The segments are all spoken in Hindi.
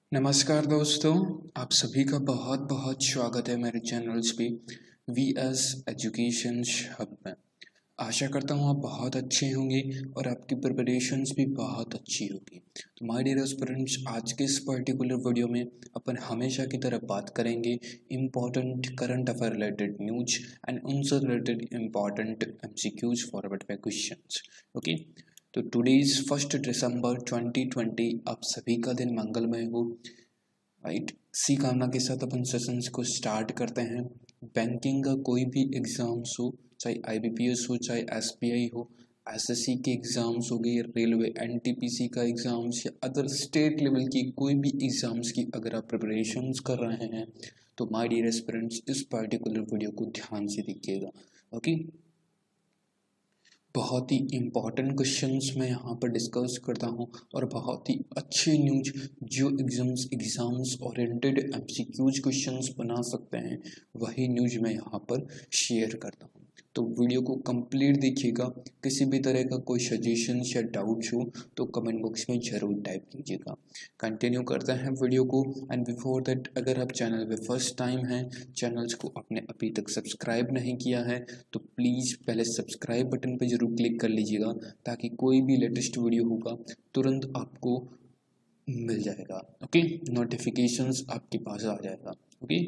नमस्कार दोस्तों, आप सभी का बहुत बहुत स्वागत है मेरे चैनल्स पे वीएस एजुकेशन हब में। आशा करता हूँ आप बहुत अच्छे होंगे और आपकी प्रिपरेशंस भी बहुत अच्छी होगी। तो माय डियर स्टूडेंट्स, आज के इस पर्टिकुलर वीडियो में अपन हमेशा की तरह बात करेंगे important current affair related news and उनसे related important MCQs forward by questions. Okay, तो टुडे इज 1 दिसंबर 2020। आप सभी का दिन मंगलमय हो। राइट, इसी कामना के साथ अपन सेशंस को स्टार्ट करते हैं। बैंकिंग का कोई भी एग्जाम्स हो, चाहे आईबीपीएस हो, चाहे एसबीआई हो, एसएससी के एग्जाम्स हो गए, रेलवे एनटीपीसी का एग्जाम्स या अदर स्टेट लेवल की कोई भी एग्जाम्स की अगर आप प्रिपरेशंस कर रहे हैं तो माय डियर एस्पिरेंट्स इस पर्टिकुलर वीडियो को ध्यान से देखिएगा। ओके, बहुत ही इम्पॉर्टेंट क्वेश्चंस मैं यहाँ पर डिस्कस करता हूँ और बहुत ही अच्छे न्यूज जो एग्जाम्स ओरिएंटेड एमसीक्यूज क्वेश्चंस बना सकते हैं वही न्यूज मैं यहाँ पर शेयर करता हूँ। तो वीडियो को कंप्लीट देखिएगा। किसी भी तरह का कोई सजेशन या डाउट्स हो तो कमेंट बॉक्स में ज़रूर टाइप कीजिएगा। कंटिन्यू करते हैं वीडियो को। एंड बिफोर दैट, अगर आप चैनल पे फर्स्ट टाइम हैं, चैनल्स को आपने अभी तक सब्सक्राइब नहीं किया है तो प्लीज़ पहले सब्सक्राइब बटन पे ज़रूर क्लिक कर लीजिएगा ताकि कोई भी लेटेस्ट वीडियो होगा तुरंत आपको मिल जाएगा। ओके, नोटिफिकेशंस आपके पास आ जाएगा। ओके,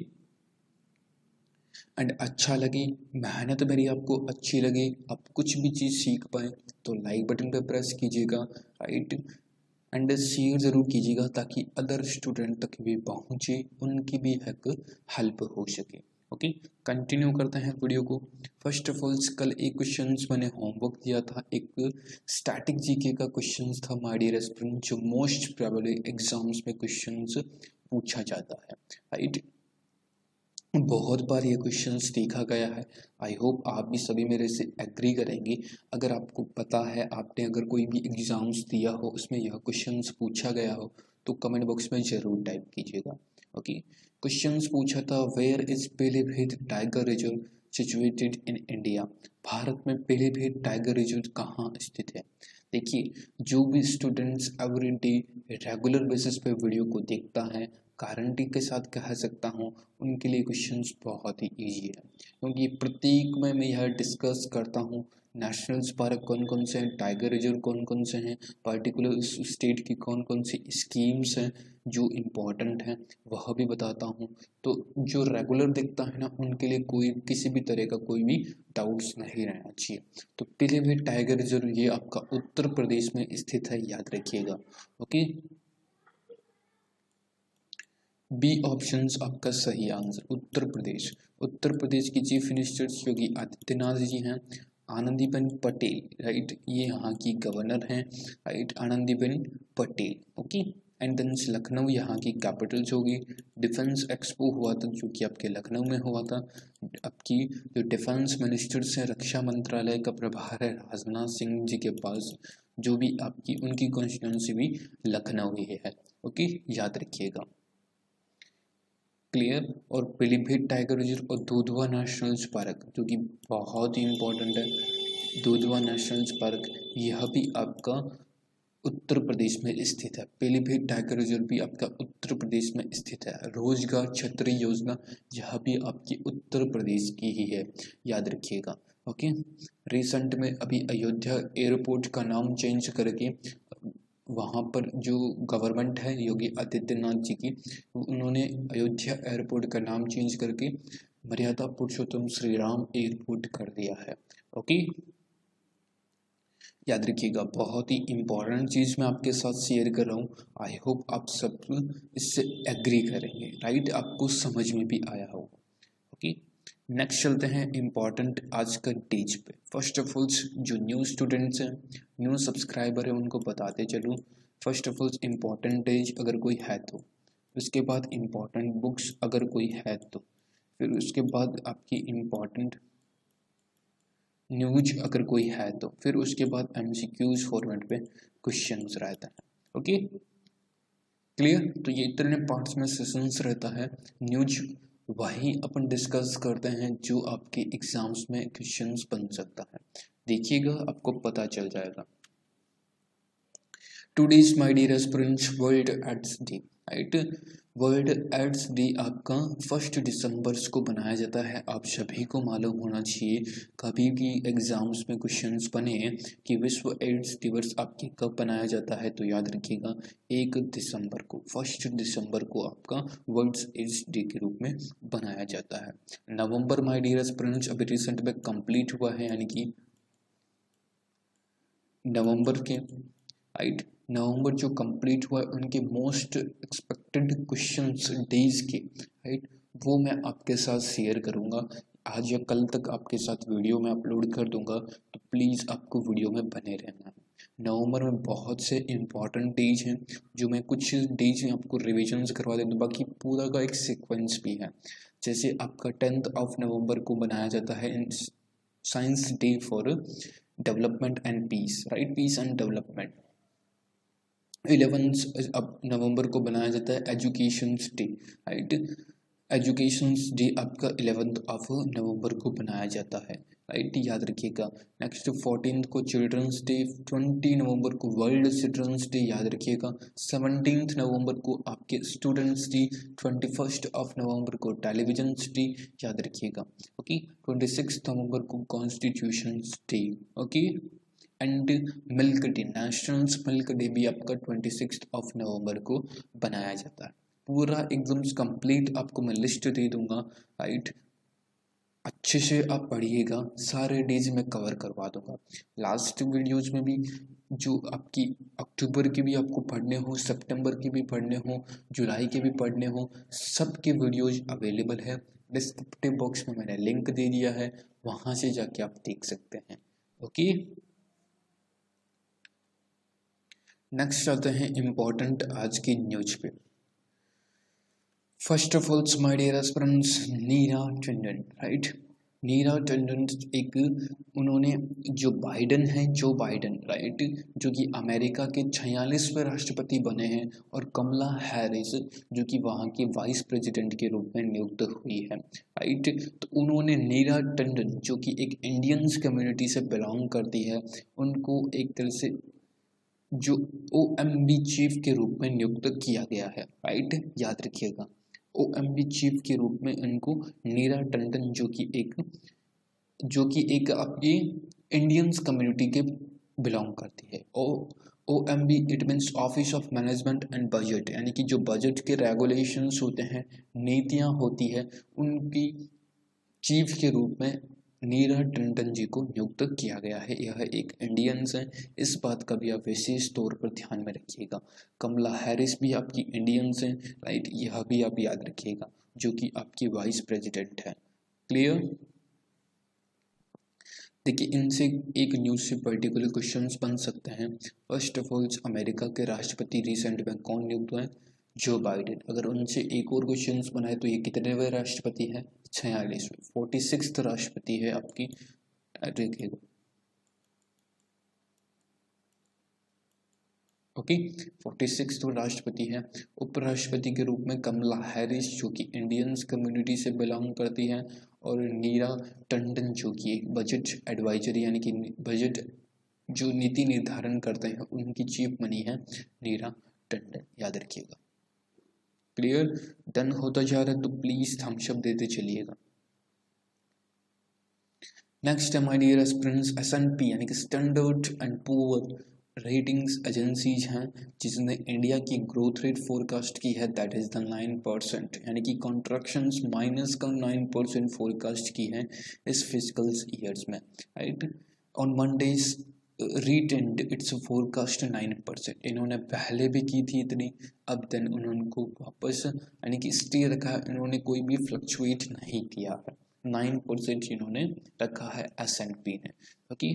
एंड अच्छा लगे, मेहनत मेरी आपको अच्छी लगे, आप कुछ भी चीज़ सीख पाए तो लाइक बटन पे प्रेस कीजिएगा। राइट, एंड शेयर ज़रूर कीजिएगा ताकि अदर स्टूडेंट तक भी पहुँचे, उनकी भी हेल्प हो सके। ओके, कंटिन्यू करते हैं वीडियो को। फर्स्ट ऑफ ऑल, कल एक क्वेश्चन मैंने होमवर्क दिया था, एक स्टैटिक जीके का क्वेश्चन था माय डियर स्टूडेंट, जो मोस्ट प्रोबेबली एग्जाम्स में क्वेश्चन पूछा जाता है। राइट, बहुत बार ये क्वेश्चंस देखा गया है। आई होप आप भी सभी मेरे से एग्री करेंगे। अगर आपको पता है, आपने अगर कोई भी एग्जाम्स दिया हो उसमें यह क्वेश्चंस पूछा गया हो तो कमेंट बॉक्स में ज़रूर टाइप कीजिएगा। ओके, क्वेश्चंस पूछा था, where is Pilibhit tiger reserve situated in India. Bharat में पीलीभीत टाइगर रिजर्व कहाँ स्थित है। देखिए, जो भी students every day regular basis पे वीडियो को देखता है, गारंटी के साथ कह सकता हूँ उनके लिए क्वेश्चंस बहुत ही इजी है, क्योंकि प्रत्येक में मैं यह डिस्कस करता हूँ नेशनल पार्क कौन कौन से हैं, टाइगर रिजर्व कौन कौन से हैं, पर्टिकुलर स्टेट की कौन कौन सी स्कीम्स हैं जो इम्पोर्टेंट हैं वह भी बताता हूँ। तो जो रेगुलर देखता है ना, उनके लिए कोई किसी भी तरह का कोई भी डाउट्स नहीं रहना चाहिए। तो पीलीभीत टाइगर रिजर्व ये आपका उत्तर प्रदेश में स्थित है, याद रखिएगा। ओके, बी ऑप्शंस आपका सही आंसर, उत्तर प्रदेश। उत्तर प्रदेश की चीफ मिनिस्टर योगी आदित्यनाथ जी हैं। आनंदीबेन पटेल, राइट, ये यहाँ की गवर्नर हैं। Right, Anandiben Patel. Okay, and then Lucknow यहाँ की कैपिटल्स होगी। डिफेंस एक्सपो हुआ था जो कि आपके लखनऊ में हुआ था। आपकी जो डिफेंस मिनिस्टर्स हैं, रक्षा मंत्रालय का प्रभार है राजनाथ सिंह जी के पास, जो भी आपकी उनकी कॉन्स्टिट्यूंसी भी लखनऊ ही है। ओके, याद रखिएगा। क्लियर। और पीलीभीत टाइगर रिजर्व और दुधवा नेशनल पार्क जो कि बहुत ही इम्पोर्टेंट है, दुधवा नेशनल पार्क यह भी आपका उत्तर प्रदेश में स्थित है। पीलीभीत टाइगर रिजर्व भी आपका उत्तर प्रदेश में स्थित है। रोजगार छतरी योजना यह भी आपकी उत्तर प्रदेश की ही है, याद रखिएगा। ओके, रिसेंट में अभी अयोध्या एयरपोर्ट का नाम चेंज करके वहाँ पर जो गवर्नमेंट है योगी आदित्यनाथ जी की, उन्होंने अयोध्या एयरपोर्ट का नाम चेंज करके मर्यादा पुरुषोत्तम श्री राम एयरपोर्ट कर दिया है। ओके, याद रखिएगा, बहुत ही इम्पोर्टेंट चीज़ मैं आपके साथ शेयर कर रहा हूँ। आई होप आप सब इससे एग्री करेंगे। राइट, आपको समझ में भी आया होगा। ओके, नेक्स्ट चलते हैं इम्पॉर्टेंट आज का डेज पे। फर्स्ट ऑफ ऑल, जो न्यू स्टूडेंट्स हैं, न्यू सब्सक्राइबर है, उनको बताते चलूँ। First of all important days अगर कोई है तो, उसके बाद इम्पॉर्टेंट बुक्स अगर कोई है तो, फिर उसके बाद आपकी इम्पॉर्टेंट न्यूज अगर कोई है तो, फिर उसके बाद एमसीक्यूज फॉर्मेट पे क्वेश्चंस रहता है। Okay, clear. तो ये इतने पार्ट्स में सेशंस रहता है। न्यूज वही अपन डिस्कस करते हैं जो आपके एग्जाम्स में क्वेश्चंस बन सकता है। देखिएगा, आपको पता चल जाएगा। Today's my dear aspirants world AIDS day. Right. World AIDS day आपका 1 दिसंबर को बनाया जाता है। आप सभी को मालूम होना चाहिए, कभी भी एग्जाम्स में क्वेश्चंस बने कि विश्व एड्स दिवस आपके कब बनाया जाता है, तो याद रखिएगा 1 दिसंबर को, 1 दिसंबर को आपका वर्ल्ड एड्स डे के रूप में बनाया जाता है। नवंबर माय डियर फ्रेंड्स अभी रिसेंट में कंप्लीट हुआ है, यानी कि नवंबर के, राइट, नवंबर जो कंप्लीट हुआ है उनके मोस्ट एक्सपेक्टेड क्वेश्चंस डेज के, राइट, वो मैं आपके साथ शेयर करूंगा। आज या कल तक आपके साथ वीडियो में अपलोड कर दूंगा, तो प्लीज़ आपको वीडियो में बने रहना है। नवंबर में बहुत से इम्पॉर्टेंट डेज हैं, जो मैं कुछ डेज में आपको रिविजन्स करवा देता हूँ, बाकी पूरा का एक सीक्वेंस भी है। जैसे आपका 10 नवंबर को बनाया जाता है science day for development and peace, right, peace and development. 11 नवंबर को बनाया जाता है education day, right, education day आपका 11 नवंबर को बनाया जाता है, राइट, याद रखिएगा। नेक्स्ट 14 को चिल्ड्रंस डे, 20 नवंबर को वर्ल्ड चिल्ड्रंस डे, याद रखिएगा। 17 नवंबर को आपके स्टूडेंट्स डे, 21 नवंबर को टेलीविजन डे, याद रखिएगा। ओके, 26 नवंबर को constitution day, okay, and milk day, national milk day भी आपका 26 नवंबर को बनाया जाता है। पूरा एकदम कंप्लीट आपको मैं लिस्ट दे दूंगा, राइट, अच्छे से आप पढ़िएगा, सारे डेज में कवर करवा दूंगा। लास्ट वीडियोज में भी जो आपकी अक्टूबर के भी आपको पढ़ने हो, सितंबर के भी पढ़ने हो, जुलाई के भी पढ़ने हो, सब के वीडियोज अवेलेबल है। डिस्क्रिप्टिव बॉक्स में मैंने लिंक दे दिया है, वहाँ से जाके आप देख सकते हैं। ओके, नेक्स्ट आते हैं इम्पोर्टेंट आज की न्यूज पे। First of all my dear aspirants, Neera Tandon, right, Neera Tandon एक, उन्होंने जो बाइडन है, जो बाइडन, राइट, जो कि अमेरिका के 46वें राष्ट्रपति बने हैं, और कमला हैरिस जो कि वहाँ की वाइस प्रेसिडेंट के रूप में नियुक्त हुई है, राइट। तो उन्होंने नीरा टंडन जो कि एक इंडियंस कम्युनिटी से बिलोंग करती है, उनको एक तरह से जो OMB चीफ के रूप में नियुक्त किया गया है, राइट, याद रखिएगा। OMB चीफ के रूप में इनको नीरा टंडन जो कि एक आपकी इंडियंस कम्युनिटी के बिलोंग करती है। OMB it means office of management and budget, यानी कि जो बजट के रेगुलेशंस होते हैं, नीतियां होती है, उनकी चीफ के रूप में नीरा टंडन जी को नियुक्त किया गया है। यह एक इंडियंस है, इस बात का भी आप विशेष तौर पर ध्यान में रखिएगा। कमला हैरिस भी आपकी इंडियंस है, राइट, यह भी आप याद रखिएगा, जो कि आपकी वाइस प्रेसिडेंट है। क्लियर? देखिए, इनसे एक न्यूज से पर्टिकुलर क्वेश्चंस बन सकते हैं। फर्स्ट ऑफ ऑल, अमेरिका के राष्ट्रपति रिसेंट में कौन नियुक्त हुए? Joe Biden. अगर उनसे एक और क्वेश्चंस बनाए तो ये कितनेवें राष्ट्रपति है? 46वें, 46th राष्ट्रपति है आपकी, देखिएगा। ओके, 46th राष्ट्रपति है। उपराष्ट्रपति के रूप में कमला हैरिस जो कि इंडियंस कम्युनिटी से बिलोंग करती है, और नीरा टंडन जो कि एक बजट एडवाइजरी, यानी कि बजट जो नीति निर्धारण करते हैं, उनकी चीफ बनी है नीरा टंडन, याद रखिएगा। क्लियर? डन होता जा रहा है तो प्लीज थम्स अप देते चलिएगा। नेक्स्ट है माय डियर एस्पिरेंट्स, S&P यानी कि standard and poor ratings agencies हैं, जिसने इंडिया की ग्रोथ रेट फोरकास्ट की है, दैट इज द 9%, यानी कि कॉन्ट्रैक्शंस माइनस का 9% फोरकास्ट की है इस फिजिकल ईयर्स में, right. On Monday's retained its forecast 9%, इन्होंने पहले भी की थी इतनी, अब देन उनको वापस यानी कि स्टे रखा है, इन्होंने कोई भी फ्लक्चुएट नहीं किया है, 9% इन्होंने रखा है S&P ने। ओके,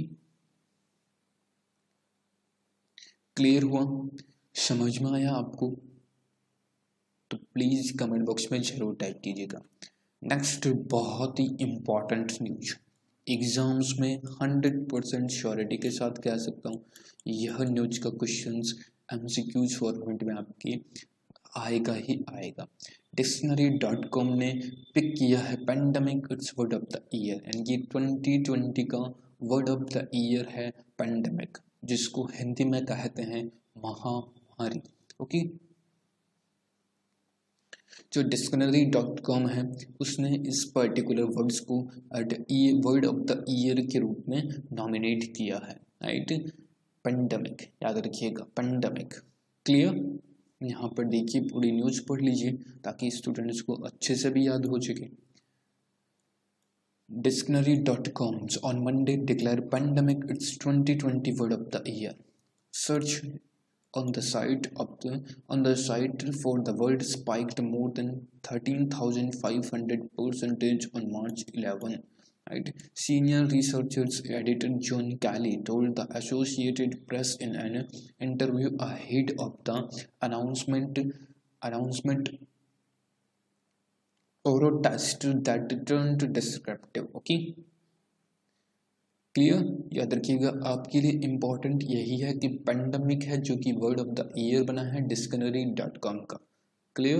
क्लियर हुआ? समझ में आया आपको? तो प्लीज कमेंट बॉक्स में जरूर टाइप कीजिएगा। नेक्स्ट बहुत ही इंपॉर्टेंट न्यूज, एग्जाम्स में 100% श्योरिटी के साथ कह सकता हूँ, यह न्यूज का क्वेश्चंस MCQs फॉर्मेट में आपके आएगा ही आएगा। Dictionary.com ने पिक किया है pandemic its word of the year, यानी कि 2020 का वर्ड ऑफ द ईयर है पेंडेमिक, जिसको हिंदी में कहते हैं महामारी। ओके, जो dictionary.com है उसने इस पर्टिकुलर वर्ड्स को वर्ड ऑफ द ईयर के रूप में नॉमिनेट किया है, राइट। पेंडेमिक, याद रखिएगा, पेंडेमिक। क्लियर। यहाँ पर देखिए पूरी न्यूज़ पढ़ लीजिए ताकि स्टूडेंट्स को अच्छे से भी याद हो सके। Dictionary.com on Monday declared pandemic its 2020 word of the year. Search on the site for the word spiked more than 13,500% on March 11. Right. Senior researchers editor John Kelly told the Associated Press in an interview ahead of the announcement or a test that turned descriptive. Okay, clear. याद रखिएगा, आपके लिए इंपॉर्टेंट यही है कि पेंडेमिक है जो कि वर्ड ऑफ द ईयर बना है dictionary.com का। Clear.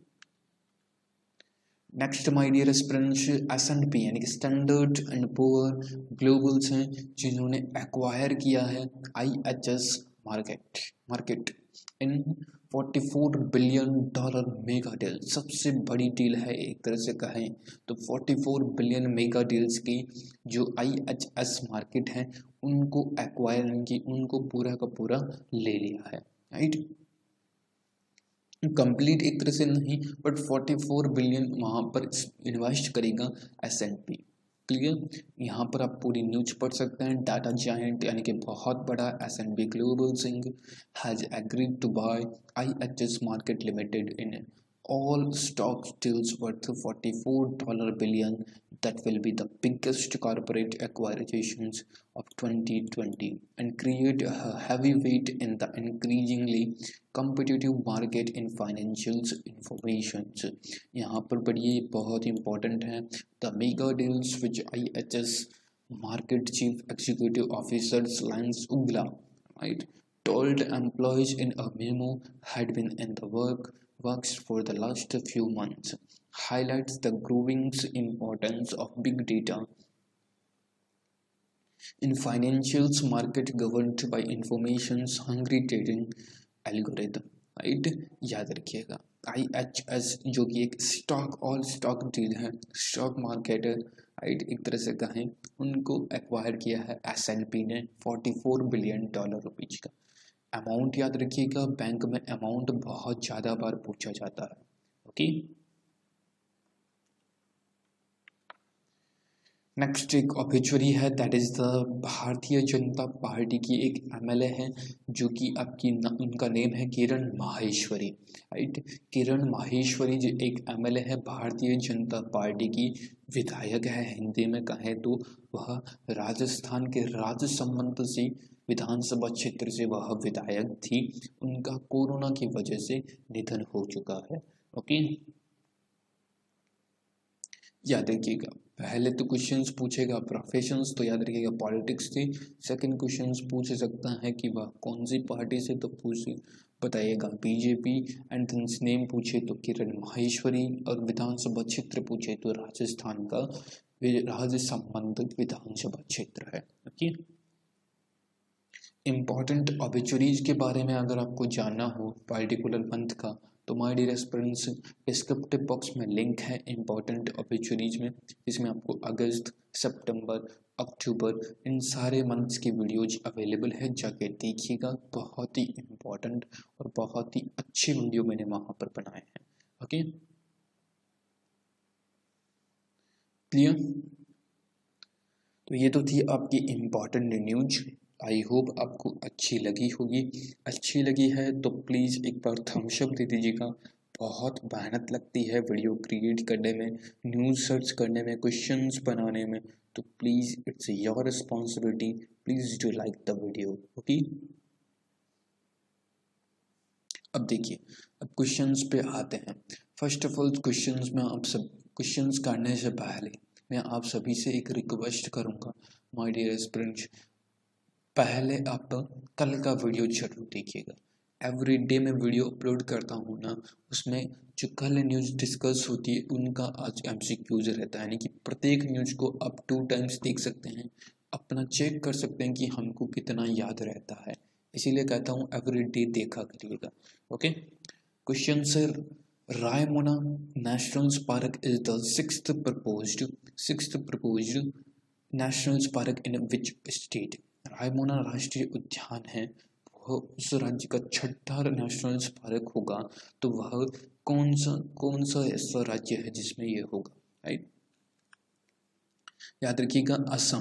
Next my dear aspirants, S&P यानी कि स्टैंडर्ड एंड पुअर ग्लोबल्स हैं जिन्होंने एक्वायर किया है IHS market in $44 billion mega deal. सबसे बड़ी डील है एक तरह से कहें तो 44 बिलियन मेगा डील्स की जो IHS मार्केट है उनको एक्वायर की, उनको पूरा का पूरा ले लिया है, राइट। कंप्लीट एक तरह से नहीं बट 44 बिलियन वहाँ पर इन्वेस्ट करेगा S&P। क्लियर। यहाँ पर आप पूरी न्यूज पढ़ सकते हैं। डाटा जायंट यानी कि बहुत बड़ा S&P ग्लोबल सिंह has agreed to buy IHS market limited in all stock deals worth $44 billion that will be the biggest corporate acquisitions of 2020 and create a heavyweight in the increasingly competitive market in financials informations। यहाँ पर पढ़िए, बहुत important है। The mega deals which IHS market chief executive officer Lance Ugla, right, told employees in a memo had been in the works for the last few months, highlights the growing importance of big data in financials market governed by information's hungry trading algorithm, right। याद रखिएगा IHS जो कि एक स्टॉक डील है, स्टॉक मार्केट है, राइट, एक तरह से कहें उनको एक्वायर किया है S&P ने $44 बिलियन रुपीज का। अमाउंट याद रखिएगा, बैंक में अमाउंट बहुत ज़्यादा बार पूछा जाता है, ओके। नेक्स्ट एक ऑब्ituary है, that is the Bharatiya Janata party की एक MLA है जो कि आपकी उनका नेम है किरण माहेश्वरी, राइट। किरण माहेश्वरी जो एक MLA है, भारतीय जनता पार्टी की विधायक है, हिंदी में कहें तो वह राजस्थान के राजसमंद से विधानसभा क्षेत्र से वह विधायक थी। उनका कोरोना की वजह से निधन हो चुका है, ओके। याद रखिएगा, पहले तो क्वेश्चंस पूछेगा प्रोफेशंस, तो याद रखिएगा पॉलिटिक्स थी। सेकंड क्वेश्चंस पूछ सकता है कि वह कौन सी पार्टी से, तो बताइएगा BJP, एंड नेम पूछे तो किरण माहेश्वरी, और विधानसभा क्षेत्र पूछे तो राजस्थान का राज्य संबंधित विधानसभा क्षेत्र है, ओके। इम्पॉर्टेंट ऑब्ituaries के बारे में अगर आपको जानना हो पर्टिकुलर मंथ का, तो my dear aspirants descriptive box में लिंक है इम्पॉर्टेंट ऑब्ituaries में, जिसमें आपको अगस्त, सितंबर, अक्टूबर इन सारे मंथ्स की वीडियोज अवेलेबल है, जाके देखिएगा। बहुत ही इम्पॉर्टेंट और बहुत ही अच्छे वीडियो मैंने वहाँ पर बनाए हैं, ओके। क्लियर। तो ये तो थी आपकी इम्पॉर्टेंट न्यूज। आई होप आपको अच्छी लगी होगी। अच्छी लगी है तो प्लीज़ एक बार थम्स अप दे दीजिएगा। बहुत मेहनत लगती है वीडियो क्रिएट करने में, न्यूज़ सर्च करने में, क्वेश्चंस बनाने में, तो please it's your responsibility, please do like the video, okay. अब देखिए, अब क्वेश्चंस पे आते हैं। फर्स्ट ऑफ ऑल क्वेश्चंस में आप सब क्वेश्चंस करने से पहले मैं आप सभी से एक रिक्वेस्ट करूँगा, माय डियर एस्पिरेंट्स, पहले आप कल का वीडियो जरूर देखिएगा। एवरी डे मैं वीडियो अपलोड करता हूँ ना, उसमें जो कल न्यूज़ डिस्कस होती है उनका आज MCQs रहता है, यानी कि प्रत्येक न्यूज़ को आप 2 टाइम्स देख सकते हैं, अपना चेक कर सकते हैं कि हमको कितना याद रहता है। इसीलिए कहता हूँ एवरी डे देखा करिएगा, okay. Question sir Raimona national park is the sixth proposed national park in which state. Raimona राष्ट्रीय उद्यान है, वह उस राज्य का छठा नेशनल पार्क होगा, तो वह कौन सा ऐसा राज्य है जिसमें यह होगा, राइट। याद रखिएगा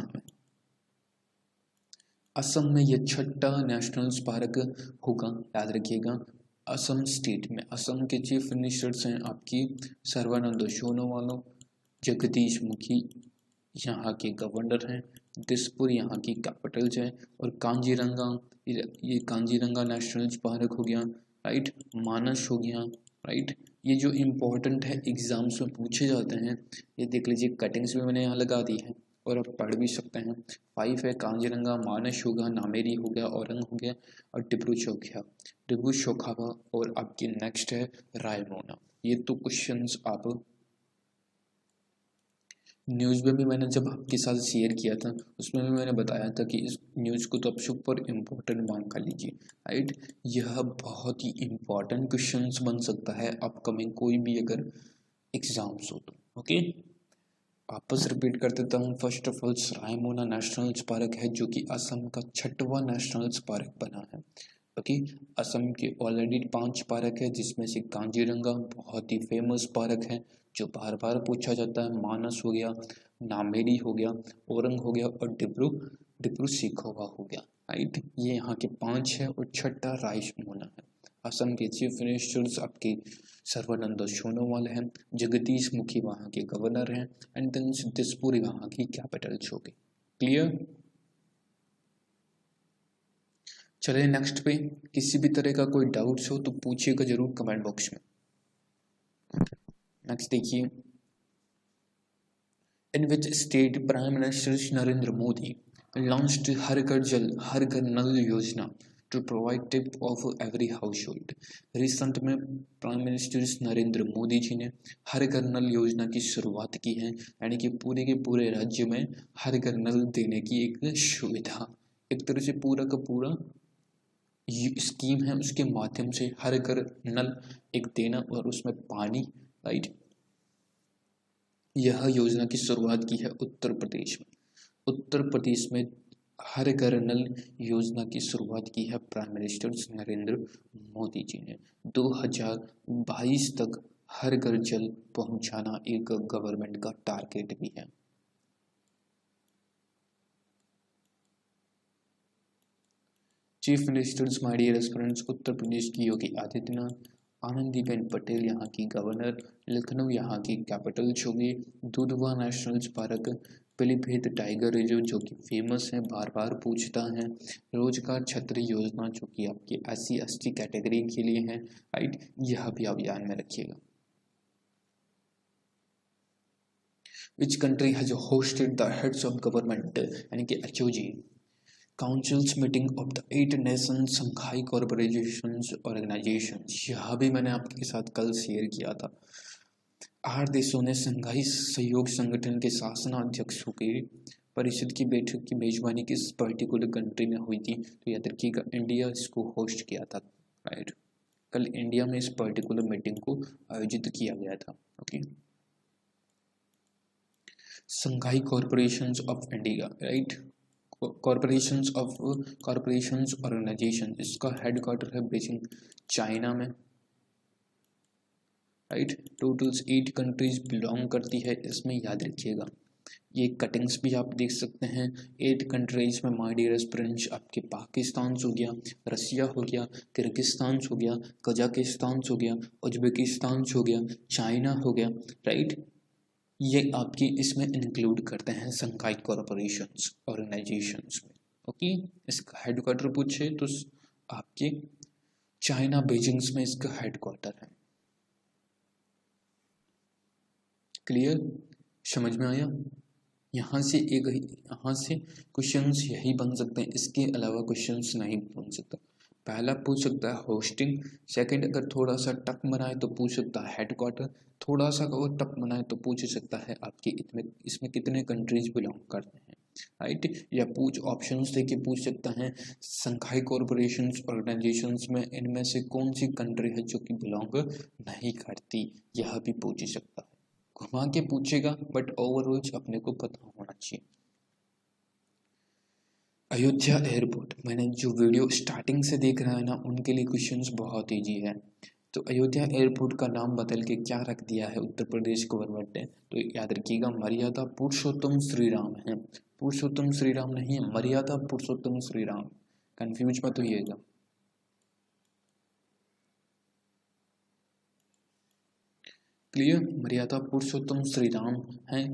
असम में यह छठा नेशनल पार्क होगा, याद रखिएगा असम स्टेट में। असम के चीफ मिनिस्टर्स हैं आपकी सर्बानंद सोनोवाल, जगदीश मुखी यहाँ के गवर्नर हैं, दिसपुर यहाँ की कैपिटल है, और कांजीरंगा, ये कांजीरंगा नेशनल पार्क हो गया, राइट। मानस हो गया, राइट। ये जो इम्पोर्टेंट है एग्जाम्स में पूछे जाते हैं, ये देख लीजिए, कटिंग्स भी मैंने यहाँ लगा दी है और आप पढ़ भी सकते हैं। 5 है कांजीरंगा, मानस होगा, नामेरी हो गया, औरंग हो गया, और डिब्रू चौखावा, और आपकी नेक्स्ट है रायमोना। ये तो क्वेश्चंस आप न्यूज़ में भी मैंने जब आपके साथ शेयर किया था, उसमें भी मैंने बताया था कि इस न्यूज़ को तो आप सुपर इम्पोर्टेंट मान कर लीजिए, राइट। यह बहुत ही इम्पोर्टेंट क्वेश्चंस बन सकता है अपकमिंग कोई भी अगर एग्जाम्स हो तो, ओके। वापस रिपीट कर देता हूँ। First of all Raimona national park है जो कि असम का छठवां नेशनल पार्क बना है, ओके। असम के ऑलरेडी 5 पार्क है, जिसमें से कांजीरंगा बहुत ही फेमस पार्क है जो बार बार पूछा जाता है। मानस हो गया, नामेरी हो गया, औरंग हो गया, और डिब्रू सीखोवा हो गया, राइट। ये यहाँ के 5 है, और छठा रायमोना है। असम के चीफ मिनिस्टर्स आपके सर्बानंद सोनोवाल हैं, जगदीश मुखी वहाँ के गवर्नर हैं, एंड देन दिसपुर वहाँ की कैपिटल हो गई। क्लियर। चलिए नेक्स्ट पे, किसी भी तरह का कोई डाउट्स हो तो पूछिएगा जरूर कमेंट बॉक्स में। नेक्स्ट देखिए, in which state prime minister Narendra Modi launched हर घर नल योजना to provide tap of every household. Recent में प्राइम मिनिस्टर नरेंद्र मोदी जी ने हर घर नल योजना की शुरुआत की है, यानी कि पूरे के पूरे राज्य में हर घर नल देने की एक सुविधा, एक तरह से पूरा का पूरा स्कीम है, उसके माध्यम से हर घर नल एक देना और उसमें पानी, राइट। यह योजना की शुरुआत की है उत्तर प्रदेश में। उत्तर प्रदेश में हर घर नल योजना की शुरुआत की है प्राइम मिनिस्टर नरेंद्र मोदी जी ने। 2022 तक हर घर जल पहुंचाना एक गवर्नमेंट का टारगेट भी है। Chief ministers my dear aspirants, Uttar Pradesh की योगी आदित्यनाथ, आनंदीबेन पटेल यहाँ की गवर्नर, लखनऊ यहाँ की कैपिटल होगी, Dudhwa national park, Pilibhit tiger reserve जो कि फेमस है, बार बार पूछता है, रोजगार छतरी योजना जो कि आपकी SC/ST कैटेगरी के लिए है, राइट। यह भी आप ध्यान में रखिएगा। Which country has hosted the heads of government यानी कि HOG councils meeting of the 8 nation Shanghai corporation organisation. यह भी मैंने आपके साथ कल शेयर किया था। 8 देशों ने संघाई सहयोग संगठन के शासनाध्यक्षों की परिषद की बैठक की मेजबानी किस पर्टिकुलर कंट्री में हुई थी, तो याद रखिएगा इंडिया इसको होस्ट किया था, राइट। कल इंडिया में इस पर्टिकुलर मीटिंग को आयोजित किया गया था, ओके। Shanghai corporations of India, right, corporations organisation, इसका हेडक्वार्टर है बीजिंग चाइना में, राइट। टोटल्स 8 कंट्रीज बिलोंग करती है इसमें, याद रखिएगा। ये कटिंग्स भी आप देख सकते हैं। 8 कंट्रीज में माय डियर एस्पिरेंट्स आपके पाकिस्तान हो गया, रसिया हो गया, किर्गिस्तान हो गया, कजाकिस्तान हो गया, उज्बेकिस्तान हो गया, चाइना हो गया, राइट। ये आपकी इसमें इंक्लूड करते हैं संघाई कॉर्पोरेशंस ऑर्गेनाइजेशंस में, ओके। इसका हेडक्वार्टर पूछे तो आपके चाइना बीजिंग्स में इसका हेडक्वार्टर है। क्लियर, समझ में आया। यहाँ से क्वेश्चंस यही बन सकते हैं, इसके अलावा क्वेश्चंस नहीं बन सकता। पहला पूछ सकता है होस्टिंग, सेकंड अगर थोड़ा सा टफ बनाए तो पूछ सकता है हेडक्वार्टर, थोड़ा सा अगर टफ बनाए तो पूछ सकता है आपके इसमें कितने कंट्रीज बिलोंग करते हैं, राइट, या ऑप्शंस देके पूछ सकता है संघाई कॉरपोरेशंस ऑर्गेनाइजेशंस में इनमें से कौन सी कंट्री है जो कि बिलोंग नहीं करती, यह भी पूछ सकता है। घुमा के पूछेगा बट ओवरऑल अपने को पता होना चाहिए। अयोध्या एयरपोर्ट, मैंने जो वीडियो स्टार्टिंग से देख रहा है ना उनके लिए क्वेश्चंस बहुत इजी है। तो अयोध्या एयरपोर्ट का नाम बदल के क्या रख दिया है उत्तर प्रदेश गवर्नमेंट ने, तो याद रखिएगा मर्यादा पुरुषोत्तम श्री राम है। पुरुषोत्तम श्री राम नहीं है, मर्यादा पुरुषोत्तम श्री राम, कंफ्यूज मत होइएगा। क्लियर, मर्यादा पुरुषोत्तम श्री राम है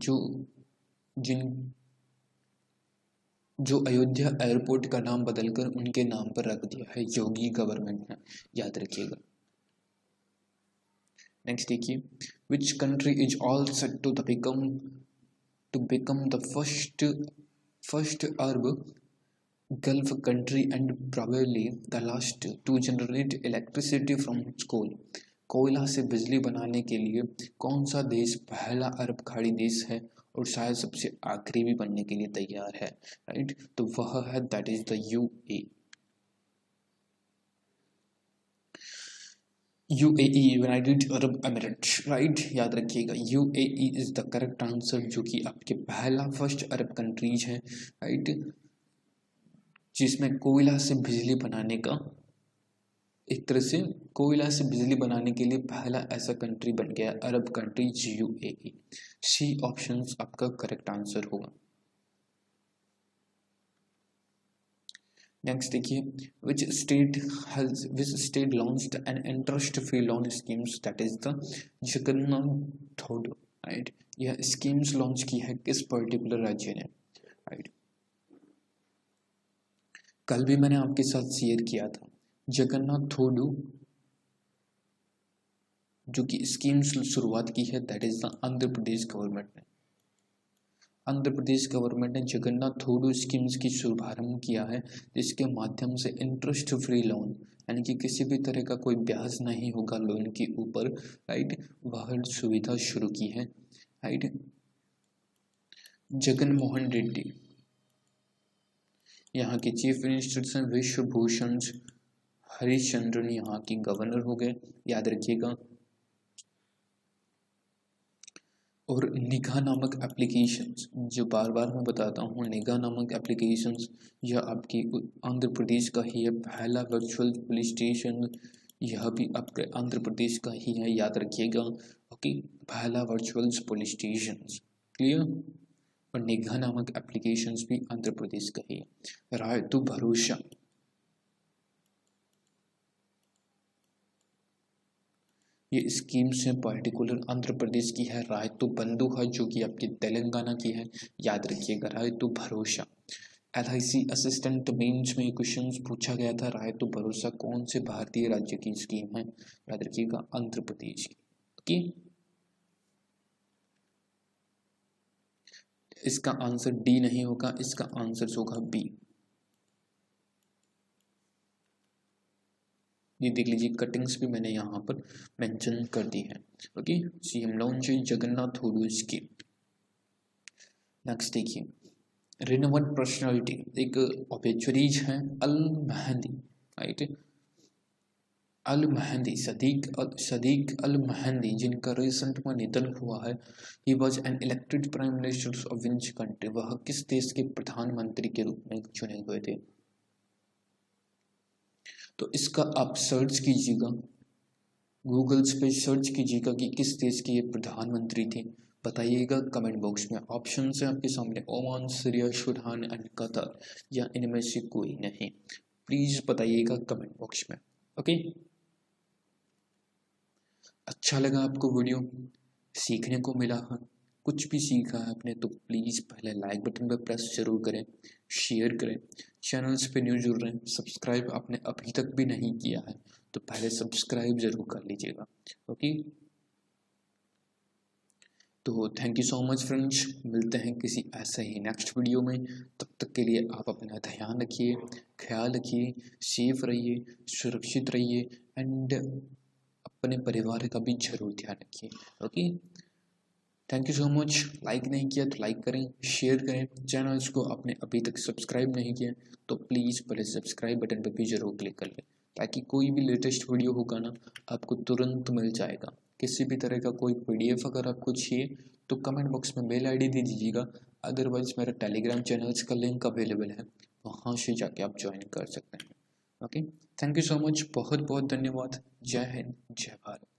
जो अयोध्या एयरपोर्ट का नाम बदलकर उनके नाम पर रख दिया है योगी गवर्नमेंट ने, याद रखिएगा। नेक्स्ट देखिए, which country is all set to become the first Arab gulf country and probably the last to generate electricity from coal. कोयला से बिजली बनाने के लिए कौन सा देश पहला अरब खाड़ी देश है और शायद सबसे आखिरी भी बनने के लिए तैयार है, राइट, तो वह है that is the UAE, United Arab Emirates, right, याद रखिएगा UAE is the correct answer, जो कि आपके पहला फर्स्ट अरब कंट्रीज है, राइट, जिसमें कोयला से बिजली बनाने का, एक तरह से कोयला से बिजली बनाने के लिए पहला ऐसा कंट्री बन गया Arab countries UAE. C option आपका करेक्ट आंसर होगा। नेक्स्ट देखिए, which state launched an interest free loan schemes that is the Jagannath Thodu, right, यह स्कीम्स लॉन्च की है किस पर्टिकुलर राज्य ने, राइट। कल भी मैंने आपके साथ शेयर किया था जगन्नाथ थोडू जो कि स्कीम्स शुरुआत की है that is the Andhra Pradesh government ने। आंध्र प्रदेश गवर्नमेंट ने जगन्नाथ थोडू स्कीम्स की शुभारंभ किया है, जिसके माध्यम से इंटरेस्ट फ्री लोन, यानी कि किसी भी तरह का कोई ब्याज नहीं होगा लोन के ऊपर, राइट, वह सुविधा शुरू की है, राइट। जगन मोहन रेड्डी यहाँ के चीफ मिनिस्टर हैं, विश्व भूषण हरिश्चंद्रन यहाँ की गवर्नर हो गए, याद रखिएगा। और निगाह नामक एप्लीकेशंस, जो बार बार मैं बताता हूँ, निगाह नामक एप्लीकेशंस यह आपकी आंध्र प्रदेश का ही है पहला वर्चुअल पुलिस स्टेशन, यह भी आपके आंध्र प्रदेश का ही है, याद रखिएगा। ओके, पहला वर्चुअल पुलिस स्टेशन, क्लियर। और निगाह नामक एप्लीकेशंस भी आंध्र प्रदेश का ही है। रायतु भरोसा, ये स्कीम्स हैं पर्टिकुलर आंध्र प्रदेश की है। रायतु बंधु है जो कि आपकी तेलंगाना की है, याद रखिएगा। Rythu Bharosa, LIC assistant mains में क्वेश्चन पूछा गया था, रायतु भरोसा कौन से भारतीय राज्य की स्कीम है, याद रखिएगा आंध्र प्रदेश की। ओके, इसका आंसर डी नहीं होगा, इसका आंसर होगा बी। ये देख लीजिए, कटिंग्स भी मैंने यहाँ पर मेंशन कर दी है। Okay, CM launch Jagannath Thodu scheme. Next देखिए, रिनोवेड पर्सनालिटी, एक ऑब्जेक्चुरीज है Al Mahdi, right, Al Mahdi, Sadiq Al Mahdi, जिनका रिसेंट में निधन हुआ है। He was an elected prime minister of which country, वह किस देश के प्रधानमंत्री के रूप में चुने हुए थे। तो इसका आप सर्च कीजिएगा, गूगल्स पे सर्च कीजिएगा कि किस देश के ये प्रधानमंत्री थे, बताइएगा कमेंट बॉक्स में। ऑप्शन है आपके सामने, Oman, Syria, Sudan and Qatar, या इनमें से कोई नहीं, प्लीज बताइएगा कमेंट बॉक्स में। ओके, अच्छा लगा आपको वीडियो, सीखने को मिला है, कुछ भी सीखा है आपने, तो प्लीज़ पहले लाइक बटन पर प्रेस जरूर करें, शेयर करें। चैनल्स पे न्यू जुड़ रहे हैं, सब्सक्राइब आपने अभी तक भी नहीं किया है तो पहले सब्सक्राइब जरूर कर लीजिएगा। ओके, तो thank you so much friends, मिलते हैं किसी ऐसे ही नेक्स्ट वीडियो में। तब तक के लिए आप अपना ध्यान रखिए, ख्याल रखिए, सेफ रहिए, सुरक्षित रहिए एंड अपने परिवार का भी जरूर ध्यान रखिए। Okay, thank you so much. Like नहीं किया तो लाइक करें, शेयर करें, चैनल्स को आपने अभी तक सब्सक्राइब नहीं किया तो प्लीज़ पहले सब्सक्राइब बटन पर भी ज़रूर क्लिक कर लें, ताकि कोई भी लेटेस्ट वीडियो होगा ना आपको तुरंत मिल जाएगा। किसी भी तरह का कोई PDF अगर आपको चाहिए तो कमेंट बॉक्स में मेल ID दे दीजिएगा, अदरवाइज़ मेरा टेलीग्राम चैनल्स का लिंक अवेलेबल है, वहाँ से जाके आप ज्वाइन कर सकते हैं। Okay, thank you so much, बहुत बहुत धन्यवाद। जय हिंद, जय भारत।